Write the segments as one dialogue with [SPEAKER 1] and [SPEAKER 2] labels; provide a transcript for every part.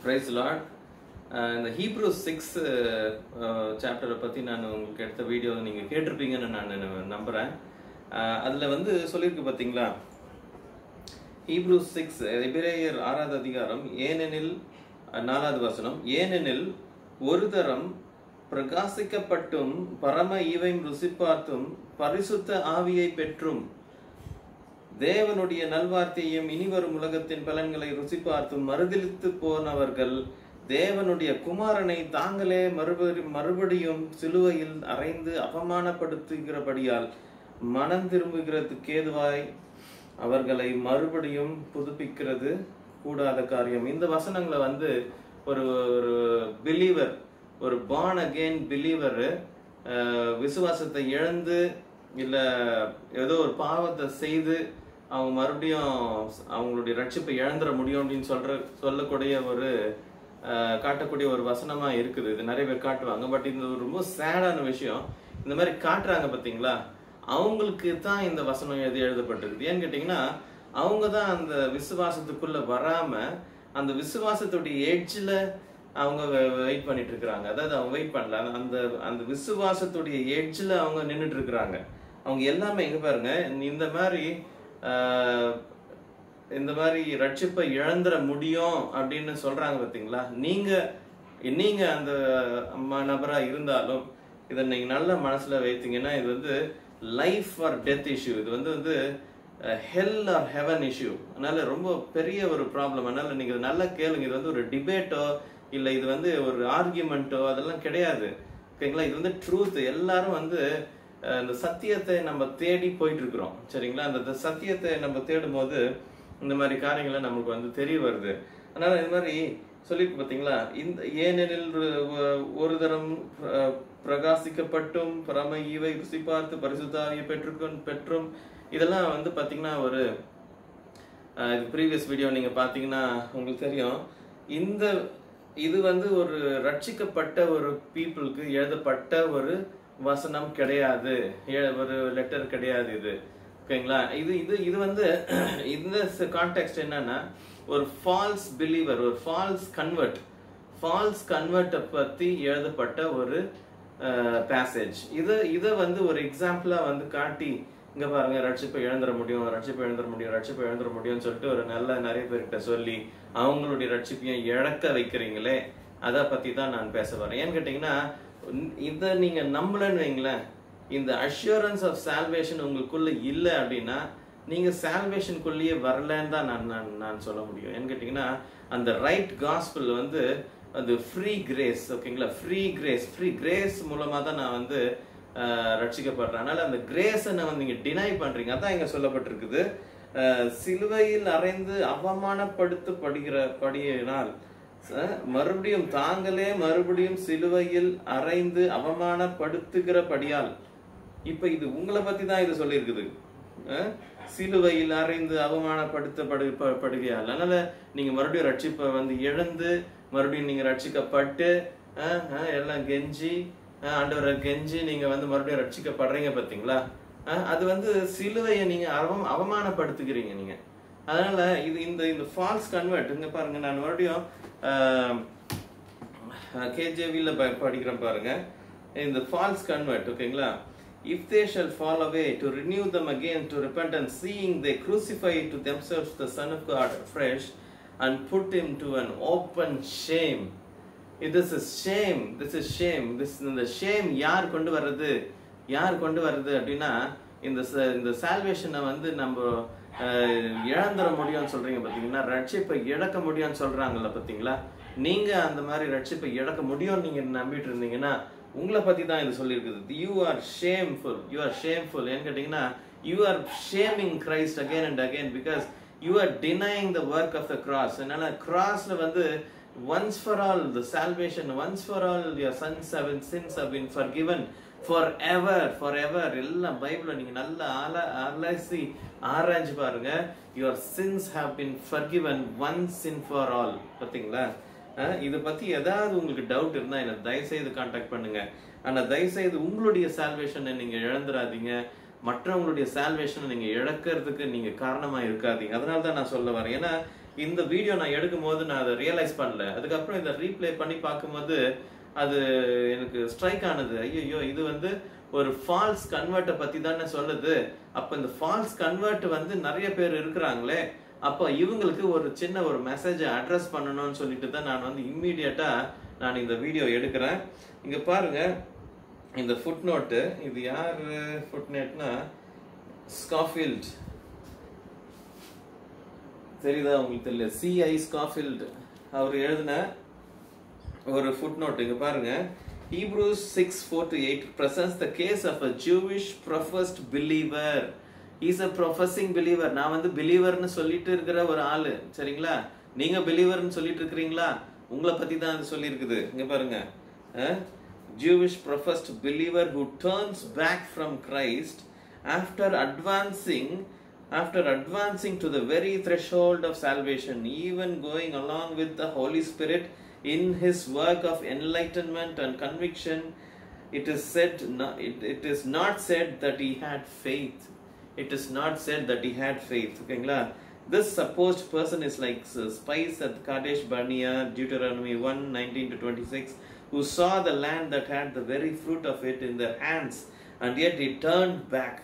[SPEAKER 1] Praise the Lord. இந்த Hebrews 6 சாப்டரை பற்றி நான் உங்களுக்கு எடுத்த வீடியோ நீங்கள் கேட்டிருப்பீங்கன்னு நான் நம்புகிறேன். அதில் வந்து சொல்லியிருக்கு பார்த்தீங்களா, Hebrews 6 எபிரேயர் 6வது அதிகாரம், ஏனெனில் 4வது வசனம், ஏனெனில் ஒரு தரம் பிரகாசிக்கப்பட்டும் பரம ஈவையும் ருசி பார்த்தும் பரிசுத்த ஆவியை பெற்றும் தேவனுடைய நல்வார்த்தையையும் இனிவரும் உலகத்தின் பலன்களை ருசி பார்த்தும் மறுதலித்து போனவர்கள் தேவனுடைய குமாரனை தாங்களே மறுபடியும் சிலுவையில் அறைந்து அவமானப்படுத்துகிறபடியால் மனம் திரும்புகிறதுக்கு ஏதுவாய் அவர்களை மறுபடியும் புதுப்பிக்கிறது கூடாத காரியம். இந்த வசனங்களை வந்து ஒரு பிலீவர், ஒரு born again பிலீவர் விசுவாசத்தை இழந்து இல்ல ஏதோ ஒரு பாவத்தை செய்து அவங்க மறுபடியும் அவங்களுடைய ரட்சிப்பை இழந்துட முடியும் அப்படின்னு சொல்லக்கூடிய ஒரு காட்டக்கூடிய ஒரு வசனமா இருக்குது. இது நிறைய பேர் காட்டுவாங்க. பட் இந்த ரொம்ப சேடான விஷயம், இந்த மாதிரி காட்டுறாங்க பார்த்தீங்களா, அவங்களுக்கு தான் இந்த வசனம் எழுதப்பட்டிருக்கு. ஏன்னு கேட்டீங்கன்னா, அவங்க தான் அந்த விசுவாசத்துக்குள்ள வராம அந்த விசுவாசத்துடைய எட்ஜில் அவங்க வெயிட் பண்ணிட்டு இருக்கிறாங்க. அதாவது அவங்க வெயிட் பண்ணல, அந்த விசுவாசத்துடைய எட்ஜில் அவங்க நின்றுட்டு இருக்கிறாங்க. அவங்க எல்லாமே எங்க பாருங்க, இந்த மாதிரி ரட்சிப்பை இழந்துட முடியும் அப்படின்னு சொல்றாங்க பார்த்தீங்களா. நீங்க அந்த நபரா இருந்தாலும் இதை நீங்க நல்ல மனசுல வைத்தீங்கன்னா, இது வந்து லைஃப் ஆர் டெத் இஷ்யூ, இது வந்து ஹெல் ஆர் ஹெவன் இஷ்யூ. அதனால ரொம்ப பெரிய ஒரு ப்ராப்ளம். அதனால நீங்க நல்லா கேளுங்க. இது வந்து ஒரு டிபேட்டோ இல்லை இது வந்து ஒரு ஆர்கியூமெண்ட்டோ அதெல்லாம் கிடையாது, ஓகேங்களா. இது வந்து ட்ரூத். எல்லாரும் வந்து இந்த சத்தியத்தை நம்ம தேடி போயிட்டு இருக்கிறோம், சரிங்களா. அந்த சத்தியத்தை நம்ம தேடும் போது இந்த மாதிரி காரியங்களை நமக்கு வந்து தெரிய வருது. அதனால இந்த மாதிரி சொல்லிட்டு பார்த்தீங்களா, இந்த ஏனெனில் ஒரு தரம் பிரகாசிக்கப்பட்டும் பரம ஈவை ருசி பார்த்து பரிசுத்தாவியை பெற்றும் இதெல்லாம் வந்து பார்த்தீங்கன்னா ஒரு இது ப்ரீவியஸ் வீடியோ நீங்க பார்த்தீங்கன்னா உங்களுக்கு தெரியும். இது வந்து ஒரு ரட்சிக்கப்பட்ட ஒரு பீப்புளுக்கு எழுதப்பட்ட ஒரு வசனம் கிடையாது, ஒரு லெட்டர் கிடையாது இது, ஓகேங்களா. இது வந்து இந்த கான்டெக்ஸ்ட் என்னன்னா, ஒரு ஃபால்ஸ் பிலீவர், ஒரு ஃபால்ஸ் கன்வெர்ட்டை பத்தி எழுதப்பட்ட ஒரு பேசேஜ். இதை வந்து ஒரு எக்ஸாம்பிளா வந்து காட்டி, இங்க பாருங்க ரட்சிப்பை இழந்துட முடியும்னு சொல்லிட்டு ஒரு நிறைய பேர்கிட்ட சொல்லி அவங்களுடைய ரட்சிப்பையும் இழக்க வைக்கிறீங்களே, அதை பத்தி தான் நான் பேச வரேன். ஏன்னு கேட்டீங்கன்னா, இதை நீங்க நம்பலன்னு வைங்களேன், இந்த அஷூரன்ஸ் ஆஃப் சால்வேஷன் உங்களுக்குள்ள இல்லை அப்படின்னா நீங்க சால்வேஷனுக்குள்ளேயே வரலன்னு தான் நான் சொல்ல முடியும். ஏன்னு கேட்டீங்கன்னா, அந்த ரைட் காஸ்பல் வந்து அது ஃப்ரீ கிரேஸ், ஓகேங்களா. ஃப்ரீ கிரேஸ் மூலமா தான் நான் வந்து ரட்சிக்கப்படுறேன். அதனால அந்த கிரேஸை நான் நீங்க டினை பண்றீங்க. அதான் இங்க சொல்லப்பட்டிருக்குது, சிலுவையில் அறைந்து அவமானப்படுத்தப்படுகிறபடியினால் மறுபடியும் தாங்களே மறுபடியும் சிலுவையில் அறைந்து அவமானப்படுத்துகிறபடியால். இப்ப இது உங்களை பத்தி தான் இது சொல்லி இருக்குது, சிலுவையில் அறைந்து அவமானப்படுத்தப்படுகையால். அதனால நீங்க மறுபடியும் ரட்சிப்பை வந்து இழந்து மறுபடியும் நீங்க ரட்சிக்கப்பட்டு எல்லாம் கெஞ்சி ஆண்டவரை கெஞ்சி நீங்க வந்து மறுபடியும் ரட்சிக்கப்படுறீங்க பார்த்தீங்களா. அது வந்து சிலுவையை நீங்க அவமானப்படுத்துகிறீங்க நீங்க. அதனால இந்த ஃபால்ஸ் கன்வெர்ட், இங்க பாருங்க, நான் மறுபடியும் KJV-ல படிக்கிறேன் பாருங்க. இந்த ஃபால்ஸ் கன்வெர்ட், ஓகேங்களா. If they shall fall away, to renew them again to repentance, seeing they crucify to themselves the Son of God afresh and put him to an open shame. This is shame. இந்த shame யார் கொண்டு வர்றது அப்படின்னா, இந்த சால்வேஷனை வந்து நம்ம இழந்துட முடியும்னு சொல்றீங்க பார்த்தீங்கன்னா, ரட்சிப்பை இழக்க முடியும்னு சொல்றாங்கல்ல பார்த்தீங்களா. நீங்க அந்த மாதிரி ரட்சிப்பை இழக்க முடியும்னு நீங்க நம்பிட்டு இருந்தீங்கன்னா உங்களை பத்தி தான் இது சொல்லியிருக்குது. You are shameful. ஏன்னு கேட்டீங்கன்னா, you are shaming Christ again and again because you are denying the work of the cross. அதனால கிராஸ்ல வந்து once for all the salvation, once for all your sins have been forgiven forever. எல்லாம் பைபிளை நீங்க நல்லா அலசி ஆராய்ஞ்சு பாருங்க. your sins have been forgiven once and for all. பாத்தீங்களா. இதை பத்தி ஏதாவது உங்களுக்கு டவுட் இருந்தா என்ன தயவுசெய்து கான்டாக்ட் பண்ணுங்க. ஆனா தயவுசெய்து உங்களுடைய சால்வேஷனை நீங்க இழந்துடாதீங்க, மற்றவங்களுடைய சால்வேஷனை நீங்க இழக்கிறதுக்கு நீங்க காரணமா இருக்காதீங்க. அதனால தான் நான் சொல்ல வரேன். ஏன்னா இந்த வீடியோ நான் எடுக்கும் போது நான் அதை ரியலைஸ் பண்ணல. அதுக்கப்புறம் இதை ரீப்ளே பண்ணி பார்க்கும்போது அது எனக்கு ஸ்ட்ரைக் ஆனது. ஐயோ, இது வந்து ஒரு ஃபால்ஸ் கன்வெர்ட்டை பத்தி தானே சொல்லுது. அப்ப இந்த ஃபால்ஸ் கன்வெர்ட் வந்து நிறைய பேர் இருக்கிறாங்களே, அப்போ இவங்களுக்கு ஒரு சின்ன ஒரு மெசேஜை அட்ரஸ் பண்ணணும்னு சொல்லிட்டு தான் நான் வந்து இம்மீடியட்டா நான் இந்த வீடியோ எடுக்கிறேன். இங்க பாருங்க, இந்த ஃபுட் நோட்டு, இது யார் ஃபுட் நோட்னா ஸ்காஃபீல்ட், தெரியுதா உங்களுக்கு? தெரியல, C.I. ஸ்காஃபீல்ட் அவர் எழுதின ஒரு ஃபுட் நோட். இங்க பாருங்க, Hebrews 6:4-8 presents the case of a Jewish professed believer. He's a professing believer. நான் வந்து பிலீவர்னு சொல்லிட்டு இருக்கிற ஒரு ஆளு, சரிங்களா? நீங்க பிலீவர்னு சொல்லிட்டு இருக்கிறீங்களா? உங்களை பத்தி தான் அது சொல்லி இருக்குது. இங்க பாருங்க, Jewish professed believer who turns back from Christ after advancing to the very threshold of salvation, even going along with the Holy Spirit in his work of enlightenment and conviction. It is not said that he had faith. It is not said that he had faith. Okay, this supposed person is like spies at Kadesh Barnea, Deuteronomy 1:19-26, who saw the land that had the very fruit of it in their hands, and yet they turned back.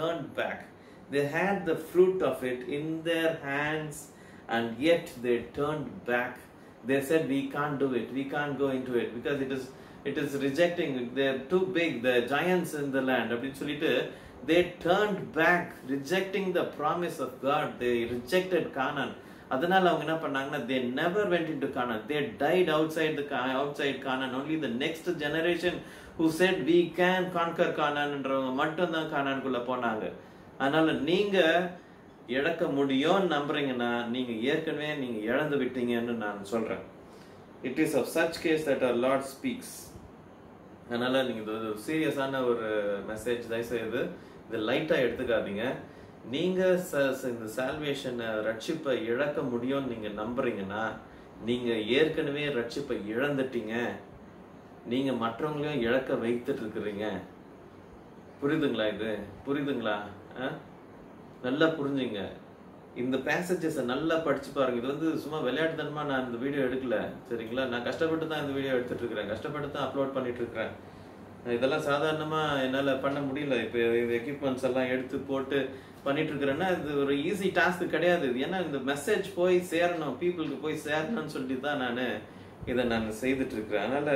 [SPEAKER 1] They had the fruit of it in their hands, and yet they turned back. They said, we can't do it, we can't go into it, because it is rejecting, they're too big, the giants in the land. They turned back, rejecting the promise of God. They rejected Canaan. அதனால அவங்க என்ன பண்ணாங்கன்னா, they never went into Canaan. They died outside Canaan. Only the next generation who said we can conquer Canaan என்றவங்க மட்டும் தான் கானானுக்குள்ள போனாங்க. அதனால நீங்க இழக்க முடியும்னு நம்புறீங்கன்னா நீங்க ஏற்கனவே நீங்க இழந்து விட்டீங்கன்னு நான் சொல்றேன். It is of such case that our Lord speaks. அதனால நீங்க இது சீரியஸான ஒரு மெசேஜ், தயவுசெய்து இதை லைட்டா எடுத்துக்காதீங்க. நீங்க இந்த சால்வேஷனை, ரட்சிப்பை இழக்க முடியும்னு நீங்க நம்புறீங்கன்னா நீங்க ஏற்கனவே ரட்சிப்பை இழந்துட்டீங்க. நீங்க மற்றவங்களையும் இழக்க வைத்துட்டு இருக்கிறீங்க. புரியுதுங்களா? இது புரியுதுங்களா? நல்லா புரிஞ்சுங்க. இந்த பேசேஜஸை நல்லா படிச்சு பாருங்க. இது வந்து சும்மா விளையாட்டுத்தனமா நான் இந்த வீடியோ எடுக்கல, சரிங்களா? நான் கஷ்டப்பட்டு தான் இந்த வீடியோ எடுத்துட்டு இருக்கிறேன், கஷ்டப்பட்டு தான் அப்லோட் பண்ணிட்டு இருக்கிறேன். இதெல்லாம் சாதாரணமா என்னால பண்ண முடியல. இப்போ எக்யூப்மெண்ட்ஸ் எல்லாம் எடுத்து போட்டு பண்ணிட்டு இருக்கிறேன்னா இது ஒரு ஈஸி டாஸ்க் கிடையாது. ஏன்னா இந்த மெசேஜ் போய் சேரணும், பீப்புளுக்கு போய் சேரணும்னு சொல்லிட்டு தான் இதை நான் செய்துட்டு இருக்கிறேன். அதனால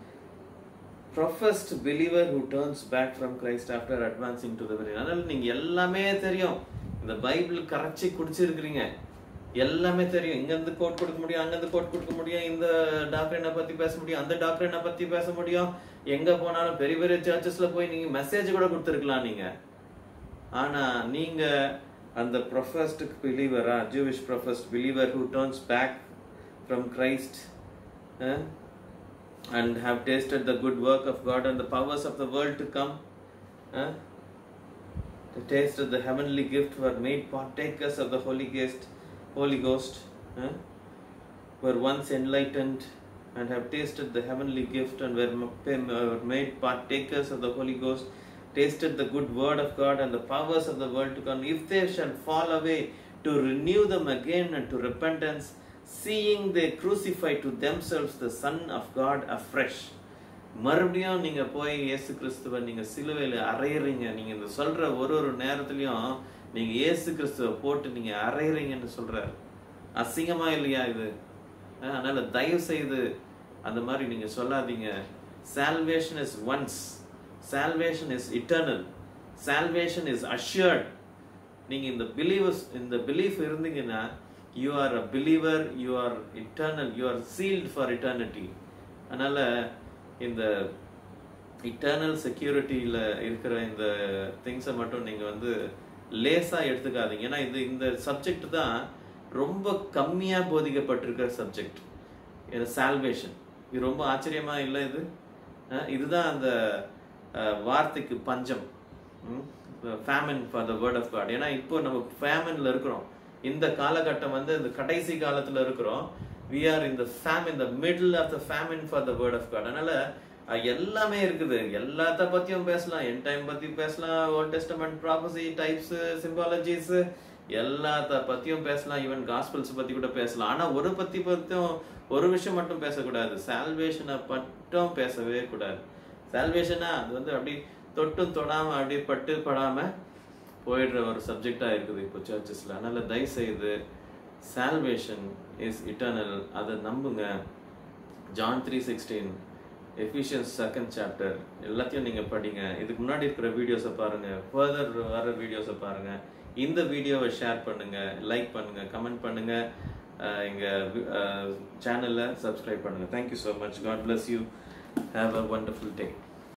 [SPEAKER 1] professed believer who turns back from Christ after advancing to the very. அதனால நீங்க எல்லாமே தெரியும், இந்த பைபிள் கரைச்சி குடிச்சிருக்கிறீங்க, எல்லாமே தெரியும். இங்க இருந்து கோட் கொடுக்க முடியும், அங்க இருந்து கோட் கொடுக்க முடியும், இந்த டாக்டரினை பத்தி பேச முடியும், அந்த டாக்டரினை பத்தி பேச முடியும். எங்க போனாலும் பெரிய பெரிய சர்ச்சஸ்ல போய் நீங்க மெசேஜ் கூட கொடுத்துருக்கலாம் நீங்க. ஆனா நீங்க அந்த professed believer, Jewish professed believer who turns back from Christ and have tasted the good work of God and the powers of the world to come, to taste the heavenly gift, were made partakers of the Holy Ghost, were once enlightened and have tasted the heavenly gift and were made partakers of the Holy Ghost, tasted the good word of God and the powers of the world to come. If they shall fall away, to renew them again unto repentance, seeing they crucify to themselves the Son of God afresh. மறுபடியும் நீங்க போய் இயேசு கிறிஸ்துவை நீங்க சிலுவையில அறையறீங்க. நீங்க இந்த சொல்ற ஒரு நேரத்திலையும் நீங்க இயேசு கிறிஸ்துவை போட்டு நீங்க அறையறீங்கன்னு சொல்றாரு. அசிங்கமா இல்லையா இது? அதனால தயவு செய்து அந்த மாதிரி நீங்க சொல்லாதீங்க. Salvation is once. Salvation is eternal. Salvation is assured. நீங்க இந்த belief இருந்தீங்கன்னா you are a believer, you are eternal, you are sealed for eternity. அதனால இந்த eternal securityல இருக்கிற இந்த திங்ஸை மட்டும் நீங்க வந்து லேசா எடுத்துக்காதீங்க. ஏன்னா இந்த சப்ஜெக்ட் தான் ரொம்ப கம்மியா போதிக்கப்பட்டிருக்கிற சப்ஜெக்ட், சால்வேஷன். இது ரொம்ப ஆச்சரியமா இல்லை? இதுதான் அந்த வார்த்தைக்கு பஞ்சம், famine for the word of God. ஏன்னா இப்போ நம்ம ஃபேமின்ல இருக்கிறோம். இந்த காலகட்டம் வந்து இந்த கடைசி காலத்துல இருக்கிறோம். we are in the famine, the middle of the famine for the word of God. அதனால எல்லாமே இருக்குது, எல்லாத்த பத்தியும் பேசலாம், எண்ட் டைம் பத்தி பேசலாம், Old Testament prophecy types, symbologies, எல்லாத்த பத்தியும் பேசலாம், ஈவன் காஸ்பல்ஸ் பத்தி கூட பேசலாம். ஆனா ஒரு விஷயம் மட்டும் பேசக்கூடாது, சால்வேஷனை மட்டும் பேசவே கூடாது. சால்வேஷனா அது வந்து அப்படி தொட்டும் தொடாம அப்படி பட்டு படாம போயிடுற ஒரு சப்ஜெக்டா இருக்குது இப்போ சர்ச்சஸ்ல. அதனால தயவு செய்து சால்வேஷன் இஸ் இட்டர்னல், அதை நம்புங்க. ஜான் 3:16, எஃபிஷியன்ஸ் 2nd சாப்டர் எல்லாத்தையும் நீங்க படிங்க. இதுக்கு முன்னாடி இருக்கிற வீடியோஸை பாருங்க, ஃபர்தர் வர வீடியோஸை பாருங்க. இந்த வீடியோவை ஷேர் பண்ணுங்க, லைக் பண்ணுங்க, கமெண்ட் பண்ணுங்க, எங்க சேனல்ல சப்ஸ்கிரைப் பண்ணுங்க. Thank you so much. God bless you. Have a wonderful day.